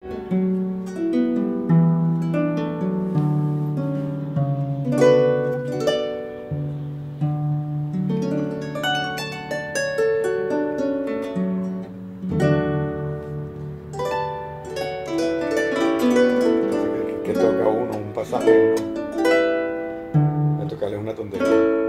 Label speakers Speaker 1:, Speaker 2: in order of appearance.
Speaker 1: Que toca uno un pasaje, ¿no? A tocarle una tontería.